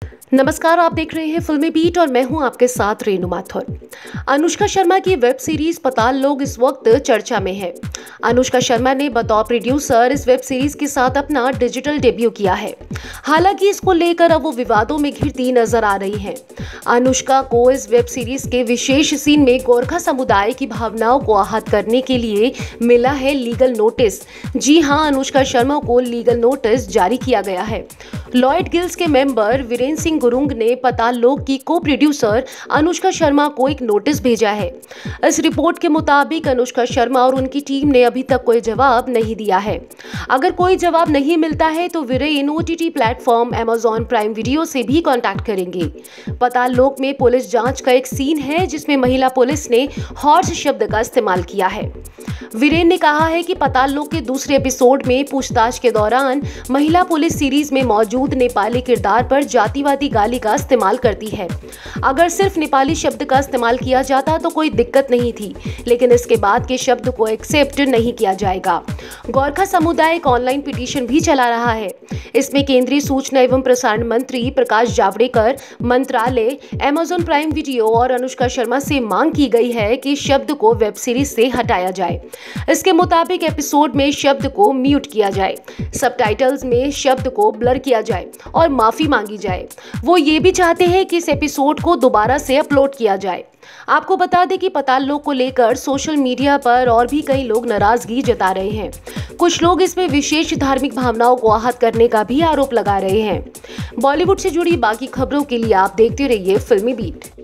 नमस्कार, आप देख रहे हैं फिल्मी बीट और मैं हूं आपके साथ रेणु माथुर। अनुष्का शर्मा की वेब सीरीज पाताल लोक इस वक्त चर्चा में है। अनुष्का शर्मा ने बतौर प्रोड्यूसर इस वेब सीरीज के साथ अपना डिजिटल डेब्यू किया है। हालांकि इसको लेकर अब वो विवादों में घिरती नजर आ रही हैं। अनुष्का को इस वेब सीरीज के विशेष सीन में गोरखा समुदाय की भावनाओं को आहत करने के लिए मिला है लीगल नोटिस। जी हां, अनुष्का शर्मा को लीगल नोटिस जारी किया गया है। लॉयड गिल्स के मेंबर वीरेंद्र सिंह गुरुंग ने पाताल लोक की को प्रोड्यूसर अनुष्का शर्मा को एक नोटिस भेजा है। इस रिपोर्ट के मुताबिक अनुष्का शर्मा और उनकी टीम ने अभी तक कोई जवाब नहीं दिया है। अगर कोई जवाब नहीं मिलता है तो Virendra OTT platform Amazon Prime Video से भी कांटेक्ट करेंगे। पाताल लोक में पुलिस जांच का एक सीन है जिसमें महिला पुलिस ने हॉर्स शब्द का इस्तेमाल किया है। वीरेंद्र ने कहा है कि पाताल लोक के दूसरे एपिसोड में पूछताछ के दौरान महिला पुलिस सीरीज में मौजूद नेपाली किरदार पर जातिवादी गाली का इस्तेमाल करती है। अगर सिर्फ नेपाली शब्द का इस्तेमाल किया जाता तो कोई दिक्कत नहीं थी, लेकिन इसके बाद के शब्द को एक्सेप्ट नहीं किया जाएगा। गोरखा समुदाय एक ऑनलाइन पिटीशन भी चला रहा है। इसमें केंद्रीय सूचना एवं प्रसारण मंत्री प्रकाश जावड़ेकर, मंत्रालय, Amazon प्राइम वीडियो और अनुष्का शर्मा से मांग की गई है कि शब्द को वेब सीरीज से हटाया जाए। इसके मुताबिक एपिसोड में शब्द को म्यूट किया जाए, सबटाइटल्स में शब्द को ब्लर किया जाए और माफी मांगी जाए। वो ये भी चाहते हैं कि इस एपिसोड को दोबारा से अपलोड किया जाए। आपको बता दें कि पाताल लोक को लेकर सोशल मीडिया पर और भी कई लोग नाराजगी जता रहे हैं। कुछ लोग इसमें विशेष धार्मिक भावनाओं को आहत करने का भी आरोप लगा रहे हैं। बॉलीवुड से जुड़ी बाकी खबरों के लिए आप देखते रहिए फिल्मी बीट।